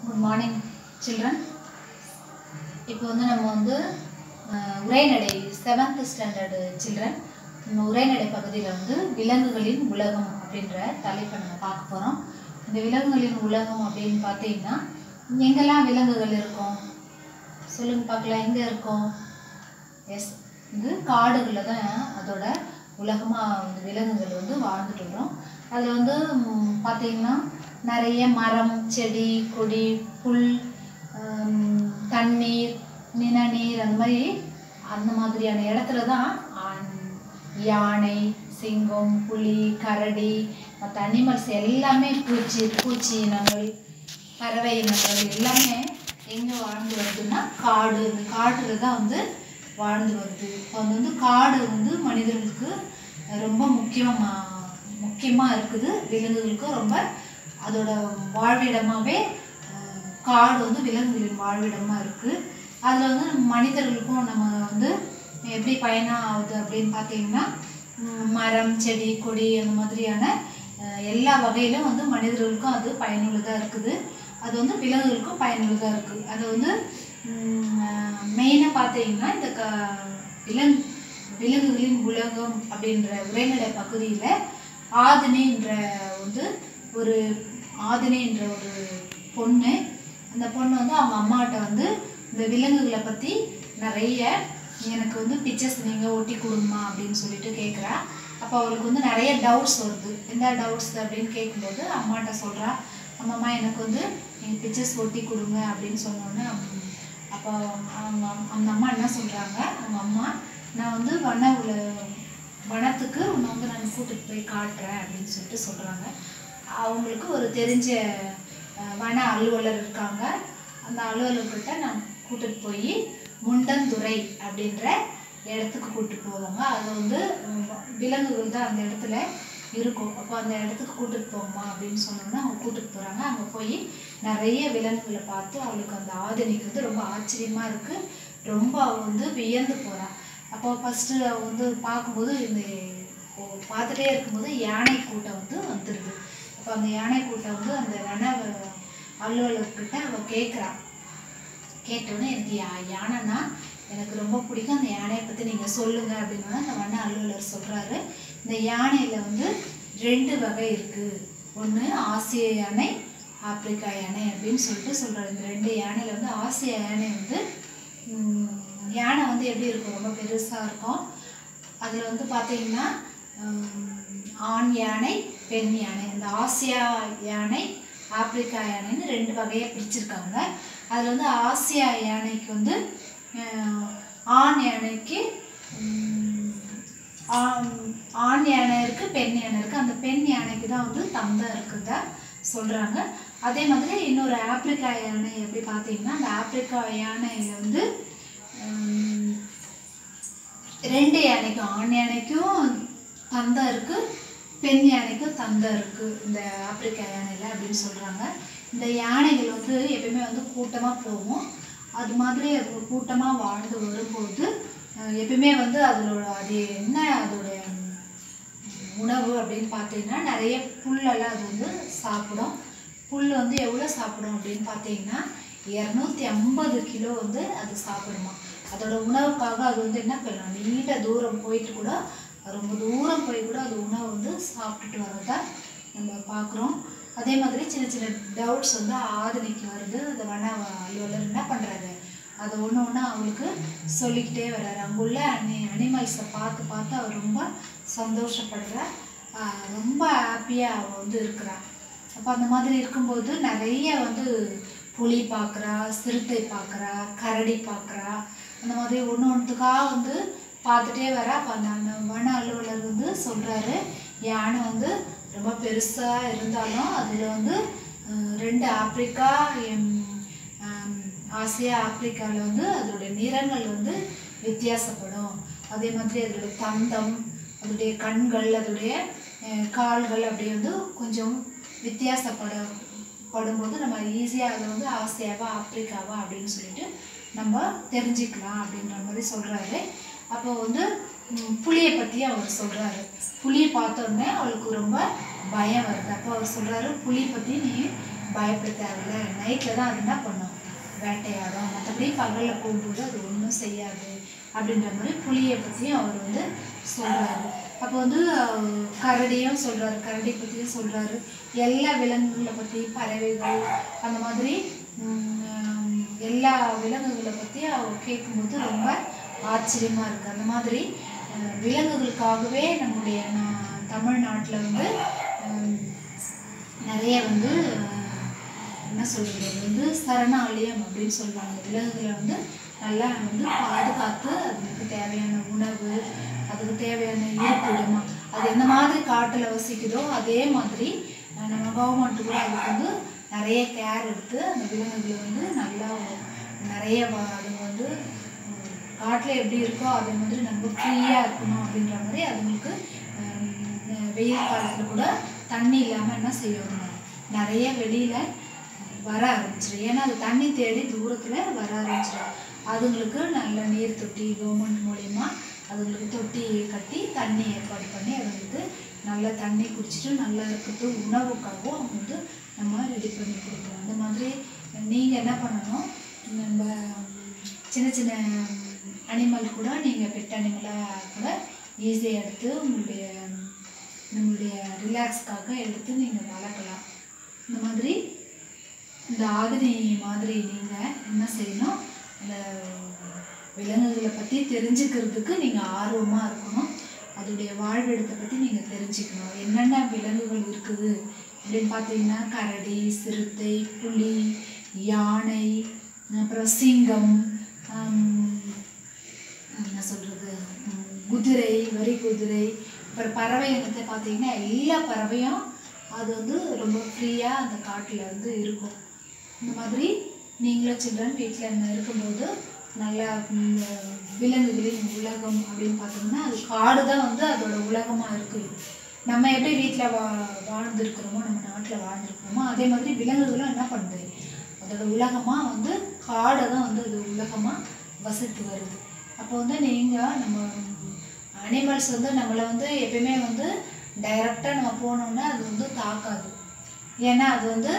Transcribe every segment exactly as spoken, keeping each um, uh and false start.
Good morning, children. இப்போ வந்து நம்ம வந்து உரைநடை seventh standard children நம்ம உரைநடை பகுதியில் வந்து விலங்குகளின் உலகம் அப்படின்ற தலைப்பை நம்ம பார்க்க போகிறோம். இந்த விலங்குகளின் உலகம் அப்படின்னு பார்த்தீங்கன்னா எங்கெல்லாம் விலங்குகள் இருக்கும் சொல்லுங்க பார்க்கலாம். எங்கே இருக்கும்? எஸ், இது காடுகளில் தான் அதோட உலகமாக வந்து விலங்குகள் வந்து வாழ்ந்துட்டு வரும். அதில் வந்து பார்த்தீங்கன்னா நிறைய மரம், செடி, கொடி, புல், தண்ணீர், நிணநீர், அந்த மாதிரி அந்த மாதிரியான இடத்துல தான் யானை, சிங்கம், புலி, கரடி, மற்ற அனிமல்ஸ் எல்லாமே, பூச்சி பூச்சி இனங்கள், பறவை இனங்கள் எல்லாமே எங்கே வாழ்ந்து வருதுன்னா காடு. இந்த காட்டில் தான் வந்து வாழ்ந்து வருது. இப்போ வந்து காடு வந்து மனிதர்களுக்கு ரொம்ப முக்கியமாக முக்கியமாக இருக்குது. விலங்குகளுக்கும் ரொம்ப அதோட வாழ்விடமாகவே காடு வந்து விலங்குகளின் வாழ்விடமாக இருக்குது. அதில் வந்து நம்ம மனிதர்களுக்கும் நம்ம வந்து எப்படி பயணம் ஆகுது அப்படின்னு பார்த்தீங்கன்னா மரம், செடி, கொடி அந்த மாதிரியான எல்லா வகையிலும் வந்து மனிதர்களுக்கும் அது பயனுள்ளதாக இருக்குது. அது வந்து விலங்குகளுக்கும் பயனுள்ளதாக இருக்குது. அது வந்து மெயினாக பார்த்தீங்கன்னா இந்த க விலங்கு விலங்குகளின் உலகம் அப்படின்ற உரைநடை பகுதியில் ஆதினின்ற வந்து ஒரு ஆதினின்ற ஒரு பொண்ணு, அந்த பொண்ணு வந்து அவங்க அம்மாட்ட வந்து இந்த விலங்குகளை பற்றி நிறைய எனக்கு வந்து பிக்சர்ஸ் நீங்கள் ஒட்டி கொடுங்கம்மா அப்படின்னு சொல்லிட்டு கேட்குறா. அப்போ அவளுக்கு வந்து நிறைய டவுட்ஸ் வருது. எந்த டவுட்ஸ் அப்படின்னு கேட்கும்போது அம்மாட்ட சொல்கிறா, அம்மாம்மா எனக்கு வந்து நீங்கள் பிக்சர்ஸ் ஒட்டி கொடுங்க அப்படின்னு சொன்னோன்னே அப்போ அவங்க அந்த அம்மா என்ன சொல்கிறாங்க, அவங்க அம்மா நான் வந்து வன உல வனத்துக்கு உன்னை வந்து நான் கூட்டிகிட்டு போய் காட்டுறேன் அப்படின்னு சொல்லிட்டு சொல்கிறாங்க. அவங்களுக்கு ஒரு தெரிஞ்ச வன அலுவலர் இருக்காங்க. அந்த அலுவலர்கிட்ட நான் கூட்டிகிட்டு போய் முண்டந்துறை அப்படின்ற இடத்துக்கு கூப்பிட்டு போவாங்க. அது வந்து விலங்குகள் தான் அந்த இடத்துல இருக்கும். அப்போ அந்த இடத்துக்கு கூட்டிகிட்டு போவோமா அப்படின்னு சொன்னோன்னா அவங்க கூட்டிகிட்டு போகிறாங்க. அங்கே போய் நிறைய விலங்குகளை பார்த்து அவளுக்கு அந்த ஆதினிக்கு வந்து ரொம்ப ஆச்சரியமாக இருக்குது. ரொம்ப அவள் வந்து வியந்து போகிறாள். அப்போ ஃபஸ்ட்டு அவள் வந்து பார்க்கும்போது இந்த பார்த்துட்டே இருக்கும்போது யானை கூட்டம் வந்து வந்துடுது. அப்போ அந்த யானை கூட்டம் வந்து அந்த வன அலுவலர்கிட்ட அவள் கேட்குறா. கேட்டோன்னே எனக்கு யா யானைன்னா எனக்கு ரொம்ப பிடிக்கும், அந்த யானையை பற்றி நீங்கள் சொல்லுங்கள் அப்படின்னா அந்த வன அலுவலர் சொல்கிறாரு, இந்த யானையில் வந்து ரெண்டு வகை இருக்குது. ஒன்று ஆசிய யானை, ஆப்பிரிக்கா யானை அப்படின்னு சொல்லிட்டு சொல்கிறாரு. இந்த ரெண்டு யானையில் வந்து ஆசிய யானை வந்து யானை வந்து எப்படி இருக்கும், ரொம்ப பெருசாக இருக்கும். அதில் வந்து பார்த்தீங்கன்னா ஆண் யானை, பெண் யானை. இந்த ஆசியா யானை, ஆப்பிரிக்கா யானைன்னு ரெண்டு வகையாக பிரிச்சிருக்காங்க. அதில் வந்து ஆசியா யானைக்கு வந்து ஆண் யானைக்கு ஆண் யானை இருக்குது, பெண் யானை இருக்குது. அந்த பெண் யானைக்கு தான் வந்து தந்தை இருக்குதா சொல்கிறாங்க. அதே மாதிரி இன்னொரு ஆப்பிரிக்கா யானை எப்படி பார்த்தீங்கன்னா அந்த ஆப்பிரிக்கா யானையில் வந்து ரெண்டு யானைக்கும் ஆண் யானைக்கும் தந்தை இருக்குது, பெண் யானைக்கும் தந்தை இருக்குது இந்த ஆப்பிரிக்கா யானையில் அப்படின்னு சொல்கிறாங்க. இந்த யானைகள் வந்து எப்பயுமே வந்து கூட்டமாக போகும். அது மாதிரி அது கூட்டமாக வாழ்ந்து வரும்போது எப்பயுமே வந்து அதோட அது என்ன அதோடைய உணவு அப்படின்னு பார்த்தீங்கன்னா நிறைய புல்லெல்லாம் அது வந்து சாப்பிடும். புல் வந்து எவ்வளோ சாப்பிடும் அப்படின்னு பார்த்தீங்கன்னா இரநூத்தி ஐம்பது கிலோ வந்து அது சாப்பிடுமா. அதோட உணவுக்காக அது வந்து என்ன பண்ணலாம், நீண்ட தூரம் போயிட்டு கூட ரொம்ப தூரம் போய் கூட அது உணவு வந்து சாப்பிட்டுட்டு வரதை நம்ம பார்க்குறோம். அதே மாதிரி சின்ன சின்ன டவுட்ஸ் வந்து ஆதினிக்கு வருது. அந்த வன அலுவலர் என்ன பண்ணுறாரு, அதை ஒன்று ஒன்று அவங்களுக்கு சொல்லிக்கிட்டே வர்றாரு. அங்குள்ள அனி அனிமல்ஸை பார்த்து பார்த்து அவர் ரொம்ப சந்தோஷப்படுற, ரொம்ப ஹாப்பியாக அவள் வந்து இருக்கிறாள். அப்போ அந்த மாதிரி இருக்கும்போது நிறைய வந்து புலி பார்க்குறா, சிறுத்தை பார்க்குறா, கரடி பார்க்குறா, அந்த மாதிரி ஒன்று ஒன்றுத்துக்காக வந்து பார்த்துட்டே வர. அப்போ அந்த வன அலுவலர் வந்து சொல்கிறாரு, யானை வந்து ரொம்ப பெருசாக இருந்தாலும் அதில் வந்து ரெண்டு ஆப்பிரிக்கா, ஆசியா, ஆப்பிரிக்காவில் வந்து அதோடைய நிறங்கள் வந்து வித்தியாசப்படும். அதே மாதிரி அதோடைய தந்தம், அதோடைய கண்கள், அதோடைய கால்கள் அப்படி வந்து கொஞ்சம் வித்தியாசப்பட படும்போது நம்ம ஈஸியாக அதை வந்து ஆசியாவா ஆப்பிரிக்காவா அப்படின்னு சொல்லிட்டு நம்ம தெரிஞ்சுக்கலாம் அப்படின்ற மாதிரி சொல்கிறாரு. அப்போ வந்து புலியை பற்றி அவர் சொல்கிறாரு. புலியை பார்த்தோன்னே அவளுக்கு ரொம்ப பயம் வருது. அப்போ அவர் சொல்கிறாரு, புலி பற்றி நீ பயப்பட தேவையில்லை, நைட்டில் தான் அது என்ன பண்ணும், வேட்டையாடும், மற்றபடி பகலில் போகும்போது அது ஒன்றும் செய்யாது அப்படின்ற மாதிரி புலியை பற்றியும் அவர் வந்து சொல்கிறாரு. அப்போ வந்து கரடியும் சொல்கிறாரு, கரடி பற்றியும் சொல்கிறாரு, எல்லா விலங்குகளை பற்றி, பறவைகள் அந்த மாதிரி எல்லா விலங்குகளை பற்றி அவர் கேட்கும்போது ரொம்ப ஆச்சரியமாக இருக்குது. அந்த மாதிரி விலங்குகளுக்காகவே நம்முடைய தமிழ்நாட்டில் வந்து நிறைய வந்து என்ன சொல்கிறது வந்து சரணாலயம் அப்படின்னு சொல்லுவாங்க. விலங்குகளை வந்து நல்லா வந்து பாதுகாத்து அதுக்கு தேவையான உணவு, அதுக்கு தேவையான இருப்பிடம், அது எந்த மாதிரி காட்டில் வசிக்குதோ அதே மாதிரி நம்ம கவர்மெண்ட்டு கூட அதுக்கு வந்து நிறைய கேர் எடுத்து அந்த விலங்குகளை வந்து நல்லா நிறைய அதுங்க வந்து காட்டில் எப்படி இருக்கோ அதே மாதிரி நம்ம ஃப்ரீயாக இருக்கணும் அப்படின்ற மாதிரி அதுங்களுக்கு வெயில் காலத்தில் கூட தண்ணி இல்லாமல் என்ன செய்யணும், நிறைய வெளியில் வர ஆரம்பிச்சிடும். ஏன்னா அது தண்ணி தேடி தூரத்தில் வர ஆரம்பிச்சிடும். அதுங்களுக்கு நல்ல நீர் தொட்டி கவர்மெண்ட் மூலயமா அதுங்களுக்கு தொட்டி கட்டி தண்ணி ஏற்பாடு பண்ணி அதுங்களுக்கு நல்லா தண்ணி குடிச்சிட்டு நல்லா இருக்கிறது உணவுக்காகவும் அவங்க வந்து நம்ம ரெடி பண்ணி கொடுக்குறோம். அந்த மாதிரி நீங்கள் என்ன பண்ணணும், நம்ம சின்ன சின்ன அனிமல் கூட நீங்கள் பெட் அனிமலாக கூட ஈஸியாக எடுத்து உங்களுடைய நம்மளுடைய ரிலாக்ஸ்க்காக எடுத்து நீங்கள் வளர்க்கலாம். இந்த மாதிரி இந்த ஆதினி மாதிரி நீங்கள் என்ன செய்யணும், அந்த விலங்குகளை பற்றி தெரிஞ்சுக்கிறதுக்கு நீங்கள் ஆர்வமாக இருக்கணும். அதோடைய வாழ்விடத்தை பற்றி நீங்கள் தெரிஞ்சுக்கணும். என்னென்ன விலங்குகள் இருக்குது அப்படின்னு பார்த்தீங்கன்னா கரடி, சிறுத்தை, புலி, யானை, அப்புறம் சிங்கம், என்ன சொல்கிறது குதிரை, வரி குதிரை, அப்புறம் பறவை இனத்தை பார்த்தீங்கன்னா எல்லா பறவையும் அது வந்து ரொம்ப ஃப்ரீயாக அந்த காட்டில் வந்து இருக்கும். இந்த மாதிரி நீங்களும் சில்ட்ரன் வீட்டில் என்ன இருக்கும்போது நல்லா இந்த விலங்குகளின் உலகம் அப்படின்னு பார்த்தோம்னா அது காடு தான் வந்து அதோட உலகமாக இருக்குது. நம்ம எப்படி வீட்டில் வா வாழ்ந்துருக்கிறோமோ நம்ம நாட்டில் வாழ்ந்துருக்கிறோமோ அதே மாதிரி விலங்குகளும் என்ன பண்ணுது, அதோட உலகமாக வந்து காடை தான் வந்து அது உலகமாக வசித்து வருது. அப்போ வந்து நீங்கள் நம்ம அனிமல்ஸ் வந்து நம்மளை வந்து எப்பயுமே வந்து டைரெக்டாக நம்ம போனோம்னா அது வந்து தாக்காது. ஏன்னா அது வந்து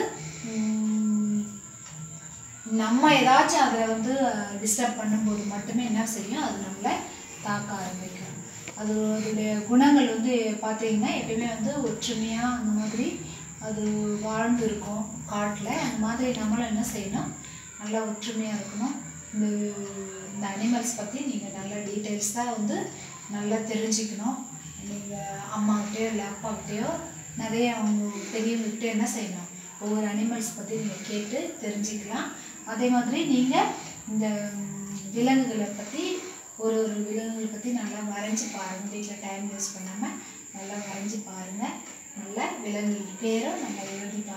நம்ம ஏதாச்சும் அதை வந்து டிஸ்டர்ப் பண்ணும்போது மட்டுமே என்ன செய்யும், அது நம்மளை தாக்க ஆரம்பிக்கும். அது அதோடைய குணங்கள் வந்து பார்த்தீங்கன்னா எப்பயுமே வந்து ஒற்றுமையாக அந்த மாதிரி அது வாழ்ந்து இருக்கும் காட்டில். அந்த மாதிரி நம்மளும் என்ன செய்யணும், நல்லா ஒற்றுமையாக இருக்கணும். இந்த இந்த அனிமல்ஸ் பற்றி நீங்கள் நல்ல டீட்டெயில்ஸாக வந்து நல்லா தெரிஞ்சுக்கணும். நீங்கள் அம்மாக்கிட்டேயோ இல்லை அப்பாக்கிட்டேயோ நிறைய அவங்க பெரியவங்ககிட்ட என்ன செய்யணும், ஒவ்வொரு அனிமல்ஸ் பற்றி நீங்கள் கேட்டு தெரிஞ்சுக்கலாம். அதே மாதிரி நீங்கள் இந்த விலங்குகளை பற்றி ஒரு ஒரு விலங்குகளை பற்றி நல்லா வரைஞ்சி பாருங்கள். வீட்டில் டைம் வேஸ்ட் பண்ணாமல் நல்லா வரைஞ்சி பாருங்கள். நல்லா விலங்குகள் பேரும் நல்லா எழுதி